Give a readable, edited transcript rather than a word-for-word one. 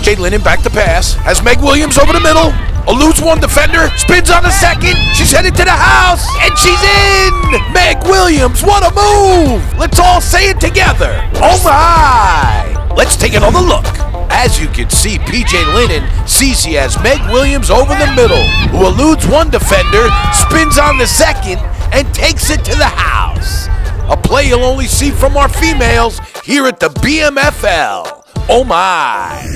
PJ Lennon back to pass. Has Meg Williams over the middle. Eludes one defender. Spins on the second. She's headed to the house. And she's in. Meg Williams, what a move. Let's all say it together. Oh my. Let's take another look. As you can see, PJ Lennon sees she has Meg Williams over the middle, who eludes one defender, spins on the second, and takes it to the house. A play you'll only see from our females here at the Bmfl. Oh my.